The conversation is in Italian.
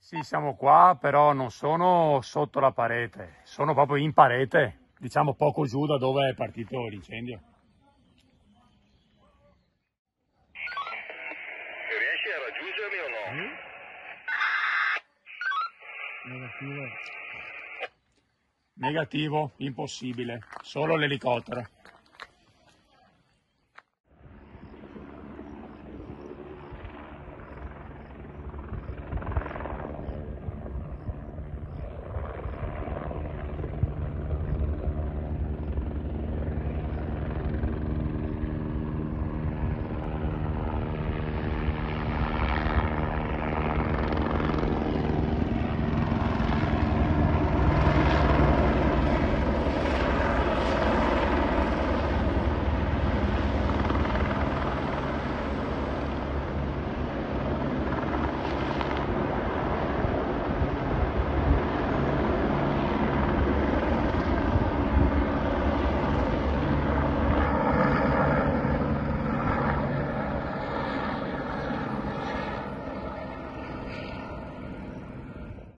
Sì, siamo qua, però non sono sotto la parete, sono proprio in parete, diciamo poco giù da dove è partito l'incendio. Riesci a raggiungermi o no? Negativo. Negativo, impossibile, solo l'elicottero.